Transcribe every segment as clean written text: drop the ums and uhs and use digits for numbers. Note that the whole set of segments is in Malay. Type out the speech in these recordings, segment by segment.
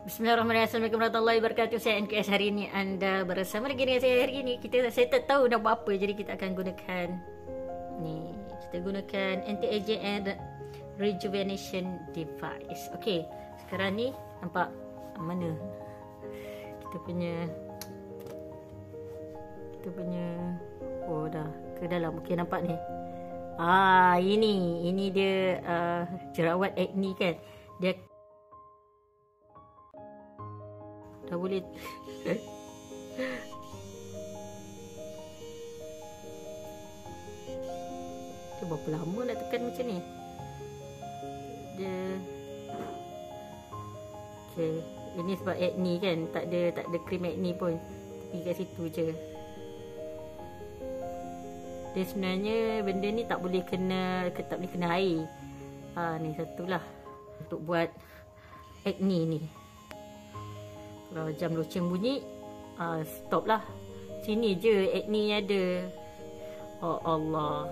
Bismillahirrahmanirrahim. Assalamualaikum warahmatullahi wabarakatuh. Saya NKS. Hari ini anda bersama dengan saya. Hari ini saya tak tahu nak buat apa, jadi kita akan gunakan ni. Kita gunakan anti-aging and rejuvenation device. Okey, sekarang ni nampak mana kita punya oh dah ke dalam. Okey, nampak ni. Ini dia jerawat acne kan. Dia dah boleh dia berapa lama nak tekan macam ni dia. Okay, ini sebab acne kan, tak ada krim acne pun, tapi kat situ je. Dia sebenarnya benda ni tak boleh kena air. Ni satulah untuk buat acne ni. Kalau jam loceng bunyi, stop lah. Sini je acne ada. Oh Allah.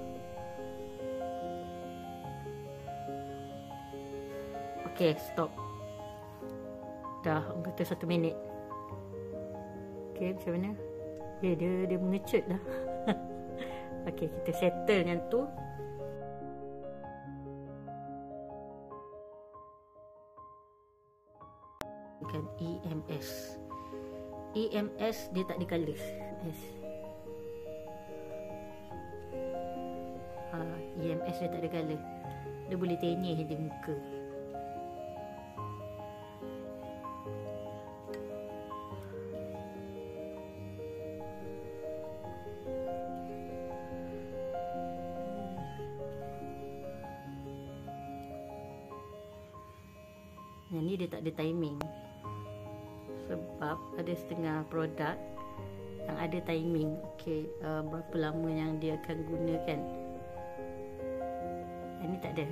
Okay, stop. Dah, orang kata 1 minit. Okay, macam mana? Dia mengecut dah. Okay, kita settle yang tu. EMS dia tak ada colour. EMS dia tak ada colour. Dia boleh tenyih di muka. Yang ni dia tak ada timing. Sebab ada setengah produk yang ada timing. Okey, berapa lama yang dia akan gunakan. Yang ni tak ada.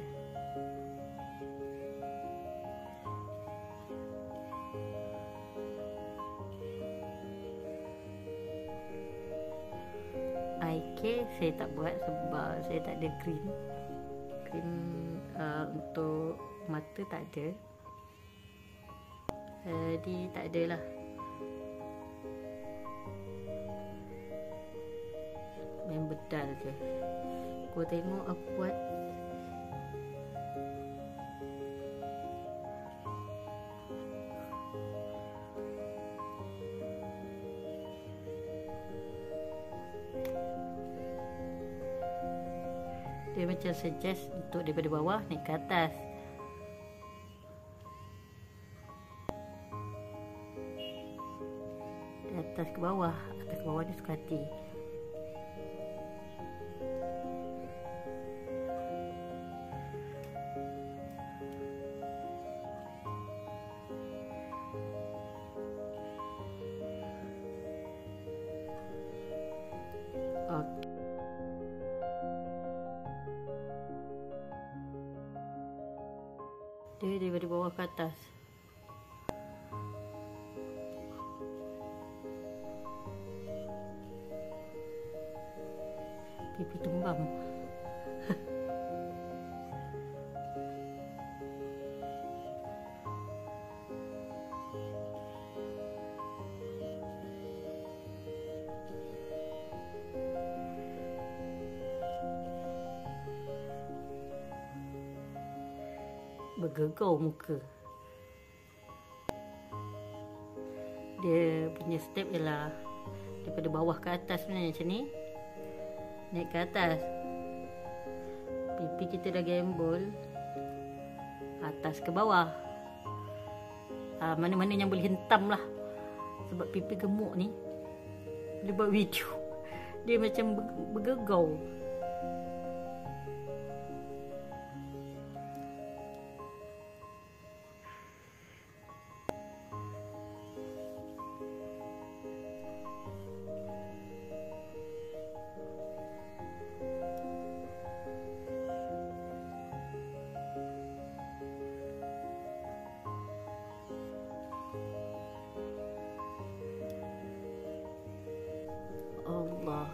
Eye care saya tak buat sebab saya tak ada krim. Untuk mata tak ada. Jadi tak adalah. Main bedal je. Kau tengok aku buat. Dia macam suggest untuk daripada bawah naik ke atas. Atas ke bawah ni suka hati. Okay. Dia daripada bawah ke atas. Pipi tumbang. Bergegau muka. Dia punya step ialah daripada bawah ke atas sebenarnya macam ni. Naik ke atas. Pipi kita dah gembol. Atas ke bawah. Mana-mana yang boleh hentam lah. Sebab pipi gemuk ni. Dia buat video. Dia macam bergegau. Allah.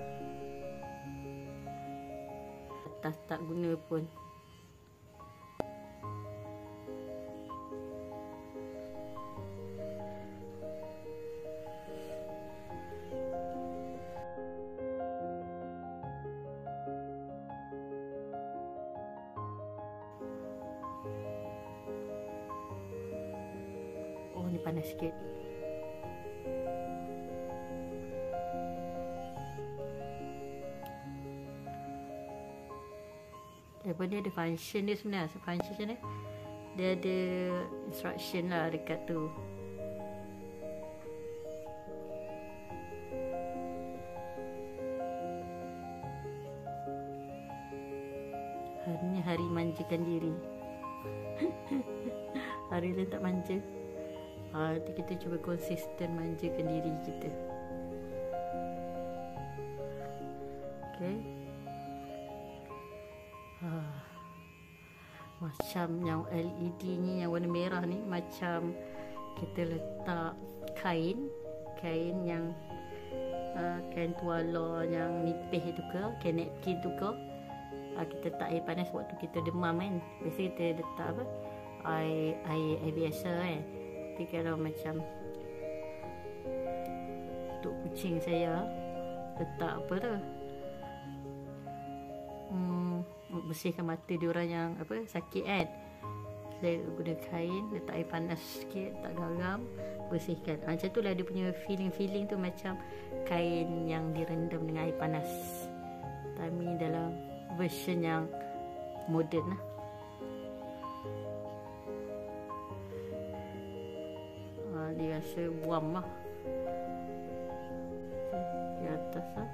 Atas tak guna pun. panas sikit. Lepas dia ada function dia sebenarnya. Function macam ni, dia ada instruction lah dekat tu. Hari ni hari manjakan diri. Hari lain tak manja. Nanti kita cuba konsisten manjakan diri kita. Okay. Macam yang LED ni, yang warna merah ni, macam kita letak kain yang kain tuala yang nipis tu ke, kain napkin tu ke, kita letak air panas waktu kita demam kan. Biasa kita letak apa, air biasa kan. Tapi kalau macam untuk kucing saya letak apa tu, bersihkan mata diorang yang apa, sakit kan. Saya guna kain, letak air panas sikit, tak garam, bersihkan. Macam tu lah dia punya feeling tu, macam kain yang direndam dengan air panas. Tapi dalam version yang moden lah. Dia rasa warm lah di atas lah.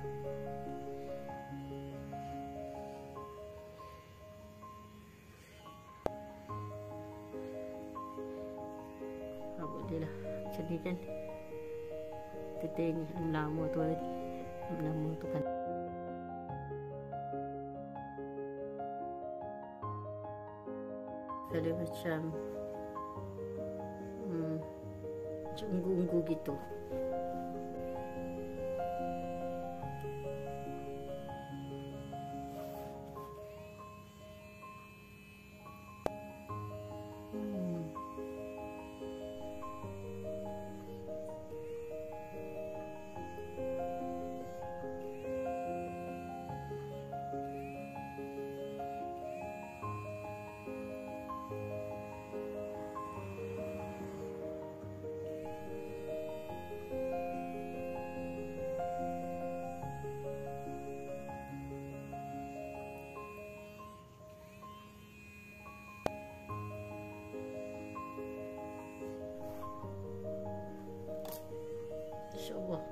Boleh lah macam ni kan. Kita tengok lama tu kan. Ada macam unggu-unggu gitu. InsyaAllah.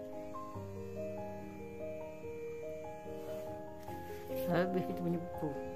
Habis kita punya buku.